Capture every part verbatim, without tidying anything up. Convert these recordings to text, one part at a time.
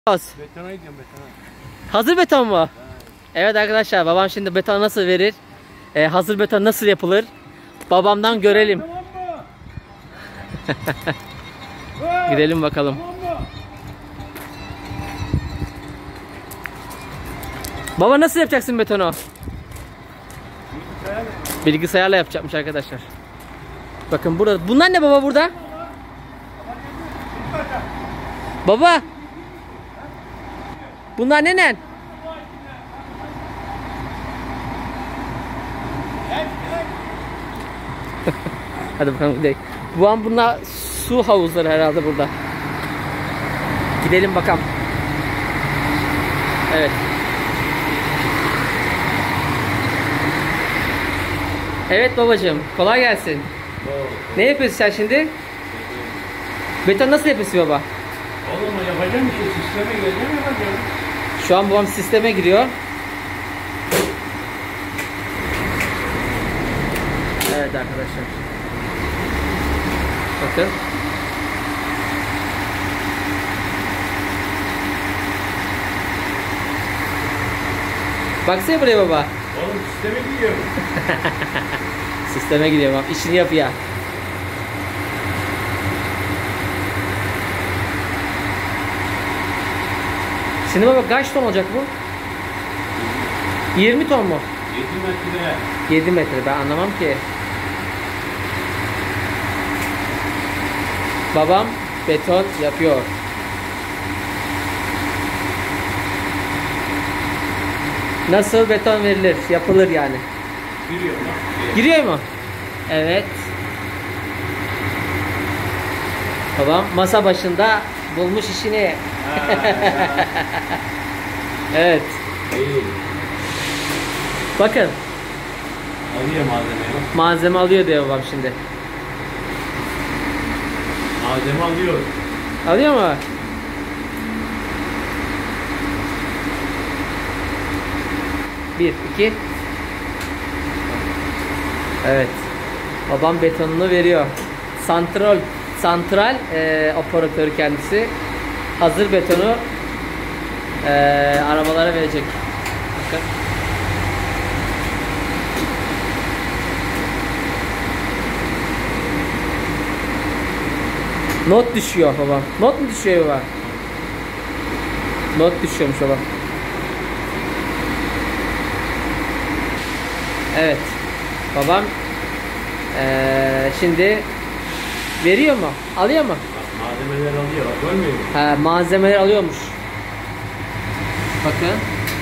Betona gidiyorum, betona. Hazır beton mu? Evet. Evet arkadaşlar, babam şimdi beton nasıl verir? Ee, hazır beton nasıl yapılır? Babamdan görelim. Gidelim bakalım. Baba nasıl yapacaksın betonu? Bilgisayarla. Bilgisayarla yapacakmış arkadaşlar. Bakın burada. Bunlar ne baba burada? Baba. Bunlar ne ne? Hadi bakalım gidelim. Bu an bunlar su havuzları herhalde burada. Gidelim bakalım. Evet. Evet babacığım, kolay gelsin. Oo. Ne yapıyorsun sen şimdi? Beton nasıl yapıyorsun baba? Oğlum yapacağım bir şey, sisteme geleceğim yapacağım. Şu an babam sisteme giriyor. Evet arkadaşlar. Bakın. Baksana buraya baba. Oğlum sisteme gidiyorum. Sisteme gidiyor baba. İşini yapıyor. Şimdi baba kaç ton olacak bu? yirmi ton mu? yedi metre. yedi metre, ben anlamam ki. Babam beton yapıyor. Nasıl beton verilir? Yapılır yani. Giriyor mu? Giriyor mu? Evet. Babam masa başında bulmuş işini. Evet. İyi. Bakın. Alıyor malzemeyi. Malzeme alıyor diyor babam şimdi. Malzeme alıyor. Alıyor mu? Bir, iki. Evet. Babam betonunu veriyor. Santral, santral e, operatörü kendisi. Hazır betonu e, arabalara verecek. Bakın. Not düşüyor babam. Not mu düşüyor baba? Not düşüyormuş baba. Evet. Babam ee, şimdi veriyor mu? Alıyor mu? Malzemeler alıyor. Bak görmüyor musun? Ha, malzemeler alıyormuş. Bakın.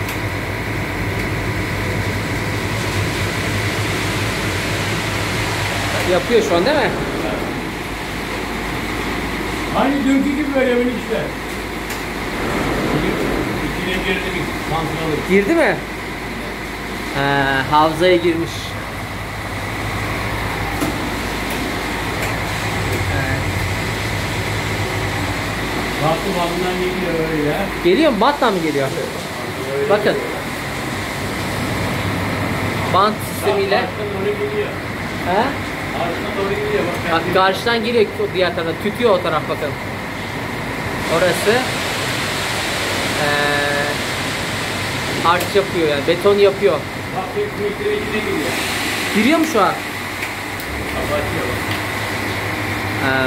Yapıyor şu an değil mi? Evet. Aynı dünkü gibi böyle benim işte. İçine girdik. Santralı. Girdi mi? Ha, havzaya girmiş. Baktım altından geliyor öyle. Geliyor mu? Bantla mı geliyor? Öyle. Bakın. Bant sistemiyle. Karşıdan doğru geliyor. He? Karşıdan doğru geliyor. Bak, Bak karşıdan geliyor o diğer tarafa. Tütüyor o taraf bakın. Orası ee, harç yapıyor yani. Beton yapıyor. Bak metre içine giriyor. Giriyor mu şu an? Kapatıyor bak. Ha.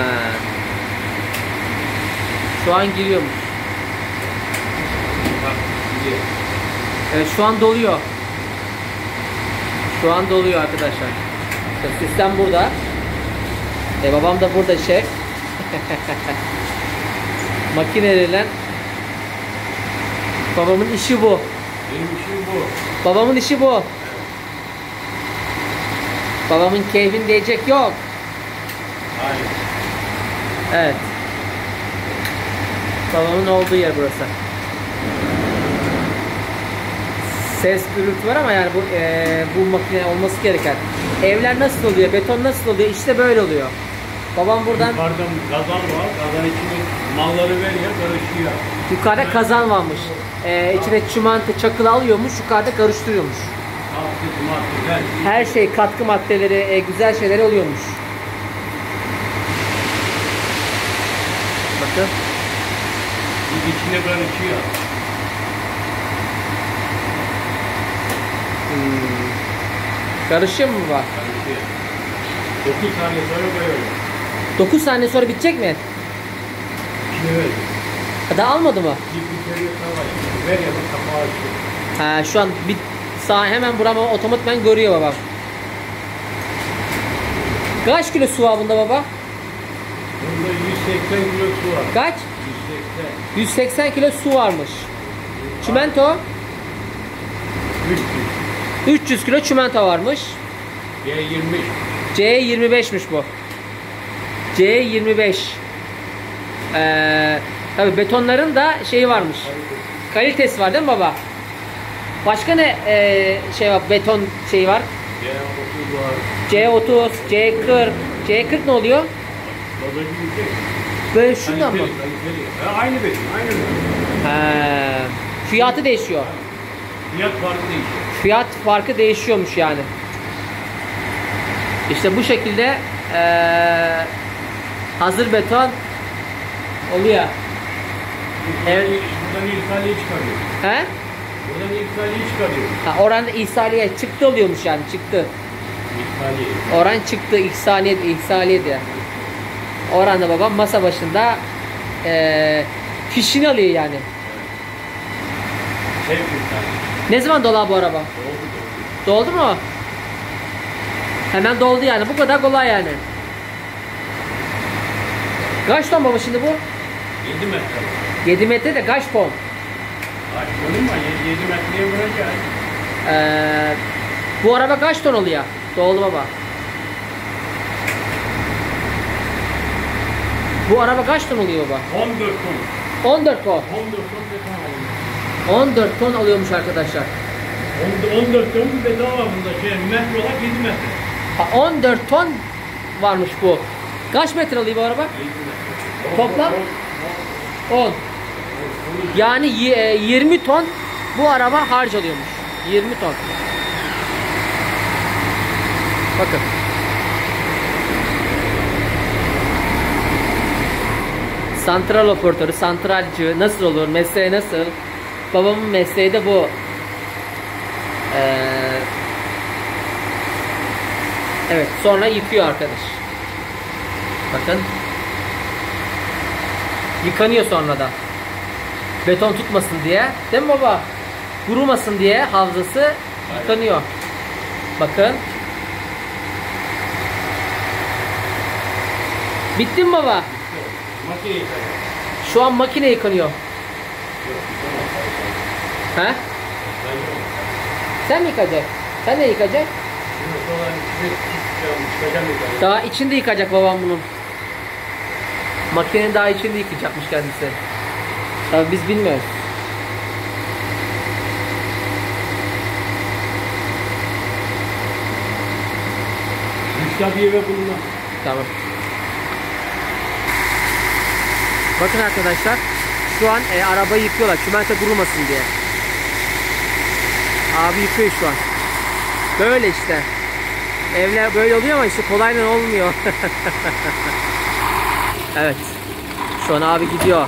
Şu an giriyormuş. Bak gidiyor. Evet şu an doluyor. Şu an doluyor arkadaşlar. İşte sistem burada. E, babam da burada şef. Makineleriyle. Babamın işi bu. Benim işim bu. Babamın işi bu. Babamın keyfin diyecek yok. Hayır. Evet. Babamın olduğu yer burası. Ses gürültü var ama yani bu e, bu makine olması gereken. Evler nasıl oluyor? Beton nasıl oluyor? İşte böyle oluyor. Babam buradan Yukarıdan kazan var. Kazan içine malları veriyor, karışıyor. yukarıda kazan varmış. E, içine çimento, çakıl alıyormuş, yukarıda karıştırıyormuş. Katkı, madde, her Her şey katkı maddeleri, e, güzel şeyler oluyormuş. Bakın. içine karışıyor. Hmm. Karışıyor mu baba? Karışıyor. dokuz saniye sonra koyuyorum. dokuz saniye sonra bitecek mi? İçine ver. Daha almadı mı? Bir bir kere var. Ver ya bak kapağı açıyor. Ha, şu an bir sağ hemen burama otomatikman görüyor babam. Kaç kilo su var bunda baba? Bunda yüz seksen kilo su var. Kaç? yüz seksen. yüz seksen kilo su varmış. Çimento? üç yüz. üç yüz kilo çimento varmış. C yirmi beş. C yirmi beş'miş bu. C yirmi beş. Ee, tabii betonların da şeyi varmış. Kalitesi var değil mi baba? Başka ne ee, şey var, beton şeyi var? C otuz var. C otuz, C kırk. C kırk ne oluyor? O da bir şey. Böyle şundan mı? Kaliteli, kaliteli. Ha, aynı beton, aynı beton. He, fiyatı değişiyor. Fiyat farkı değişiyor. Fiyat farkı değişiyormuş yani. İşte bu şekilde ee, hazır beton oluyor. Evet. Evet. Buradan İrsaliye çıkarıyor. He? Buradan İrsaliye çıkarıyor. Ha, oran ihsaliye çıktı oluyormuş yani, çıktı. İrsaliye. Oran çıktı, ihsaliye, ihsaliye diye. Oranda babam masa başında ee, fişini alıyor yani. Sev İrsaliye. Ne zaman dolar bu araba? Oldu. Doldu mu? Hemen doldu yani. Bu kadar kolay yani. Kaç ton baba şimdi bu? yedi metre. yedi metre de kaç ton? Ay, görün mü? yedi metreye vuracağız. Ee, bu araba kaç ton oluyor? Doldu baba. Bu araba kaç ton oluyor baba? on dört ton. on dört ton. on dört ton beton alıyor. on dört ton alıyormuş arkadaşlar. on dört ton bir beton var bunda. Şey, metre olarak yedi metre. Ha, on dört ton varmış bu. Kaç metre alıyor bu araba? yedi metre. Toplam? on. Yani yirmi ton bu araba harcalıyormuş. yirmi ton. Bakın. Santral operatörü, santralci nasıl olur? Mesleği nasıl? Babamın mesleği de bu. Ee, evet, sonra yıkıyor arkadaş. Bakın. Yıkanıyor sonra da. Beton tutmasın diye. Değil mi baba? Kurumasın diye havzası yıkanıyor. Bakın. Bitti mi baba? Makine yıkıyor. Şu an makine yıkanıyor. He? Sen mi yıkacak? Sen ne yıkacak? Daha içinde yıkacak babam bunun. Makinenin daha içinde yıkayacakmış kendisi. Tabii biz bilmiyoruz. Müştabiye ve bulunma. Tamam. Bakın arkadaşlar, şu an e, arabayı yıkıyorlar çimento kurumasın diye. Abi yıkıyor şu an. Böyle işte. Evler böyle oluyor ama işte kolayla olmuyor. Evet. Şu an abi gidiyor.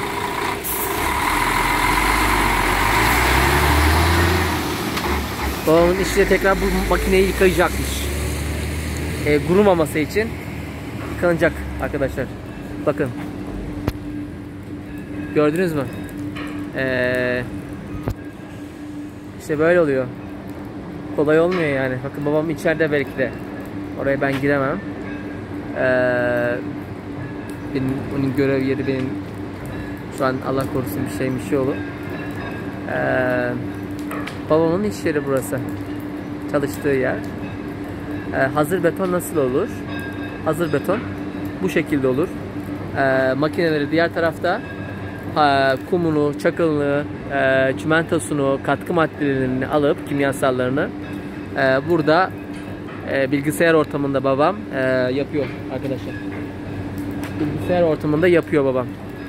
Babamın işte tekrar bu makineyi yıkayacakmış. E, kurumaması için yıkanacak arkadaşlar. Bakın. Gördünüz mü? Ee, işte böyle oluyor. Kolay olmuyor yani. Bakın babam içeride belki de. Oraya ben giremem. Ee, benim, onun görev yeri benim. Şu an Allah korusun bir şey bir şey olur. Ee, babamın iş yeri burası. Çalıştığı yer. Ee, hazır beton nasıl olur? Hazır beton bu şekilde olur. Ee, makineleri diğer tarafta. Ha, kumunu, çakılını, e, çimentosunu, katkı maddelerini alıp kimyasallarını e, burada e, bilgisayar ortamında babam e, yapıyor arkadaşlar. Bilgisayar ortamında yapıyor babam.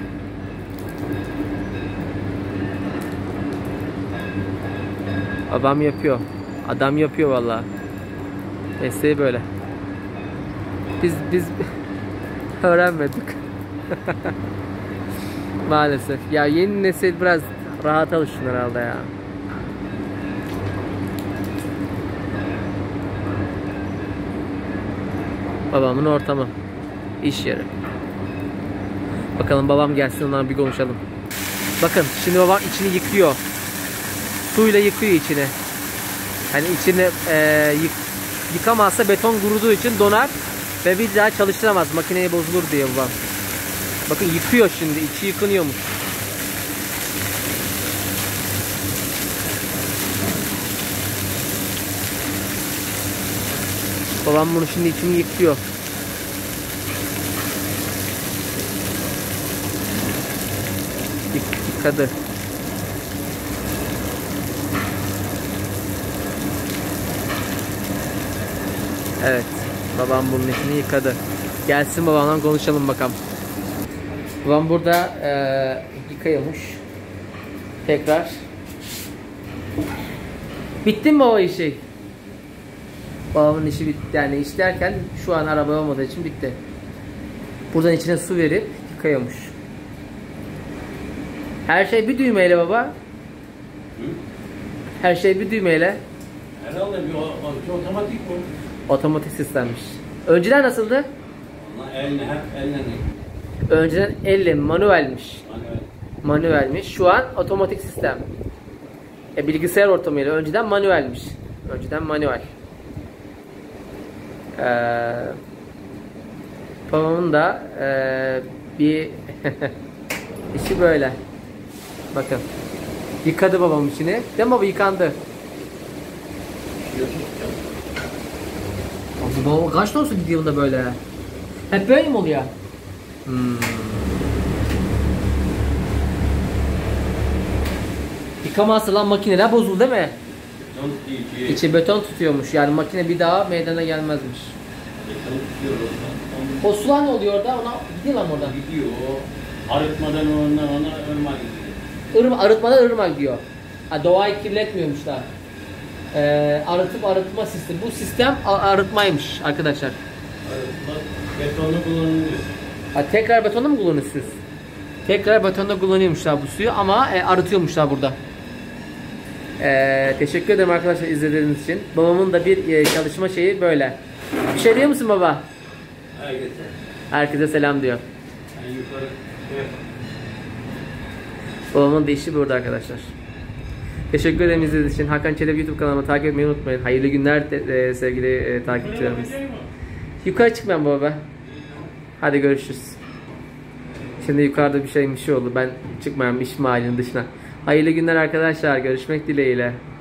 Babam yapıyor. Adam yapıyor vallahi. Mesleği böyle. Biz biz öğrenmedik. Maalesef. Ya yeni nesil biraz rahat alışsın herhalde ya. Babamın ortamı. İş yeri. Bakalım babam gelsin, ondan bir konuşalım. Bakın şimdi babam içini yıkıyor. Suyla yıkıyor içini. Hani içini e, yık, yıkamazsa beton kuruduğu için donar ve bir daha çalıştıramaz. Makineye bozulur diye babam. Bakın yıkıyor şimdi. İçi yıkanıyormuş. Babam bunu şimdi içini yıkıyor. Yık, yıkadı. Evet. Babam bunun içini yıkadı. Gelsin babamla konuşalım bakalım. Babam burada e, yıkıyormuş. Tekrar. Bitti mi baba işi? Babamın işi bitti. Yani iş derken şu an araba olmadığı için bitti. Buradan içine su verip yıkıyormuş. Her şey bir düğmeyle baba. Hı? Her şey bir düğmeyle. Herhalde bir, bir otomatik bu. Otomatik sistemmiş. Önceden nasıldı? Elle, hep elle. Önceden elle, manuelmiş. Manuel. Manuelmiş. Şu an otomatik sistem. E, bilgisayar ortamıyla önceden manuelmiş. Önceden manuel. Ee, babamın da e, bir işi böyle. Bakın. Yıkadı babam içini. Değil mi baba? Yıkandı. Abi baba kaç ton su gidiyor da böyle? Hep böyle mi oluyor? Hmm. Yıkamazsa lan makineler bozuldu değil mi? Beton tutuyor. İçi beton tutuyormuş. Yani makine bir daha meydana gelmezmiş. Beton tutuyor oradan. O sular ne oluyor orada? Ona gidiyor lan oradan. Gidiyor. Arıtmadan ondan ona ırmak gidiyor. Irma, arıtmadan ırmak diyor. Ha, doğayı kirletmiyormuşlar. Ee, arıtıp arıtma sistemi. Bu sistem arıtmaymış arkadaşlar. Arıtma betonu kullanılıyor. Ha, tekrar betonda mı kullanıyorsunuz? Tekrar betonda kullanıyormuşlar bu suyu ama e, arıtıyormuşlar burada. Ee, teşekkür ederim arkadaşlar izlediğiniz için. Babamın da bir e, çalışma şeyi böyle. Bir şey diyor musun baba? Herkese. Herkese selam diyor. En yukarı. Evet. Babamın da işi burada arkadaşlar. Teşekkür ederim izlediğiniz için. Hakan Çelebi YouTube kanalıma takip etmeyi unutmayın. Hayırlı günler de, e, sevgili e, takipçilerimiz. Yukarı çıkmam baba. Hadi görüşürüz. Şimdi yukarıda bir şey bir şey oldu. Ben çıkmayayım iş mahallinin dışına. Hayırlı günler arkadaşlar. Görüşmek dileğiyle.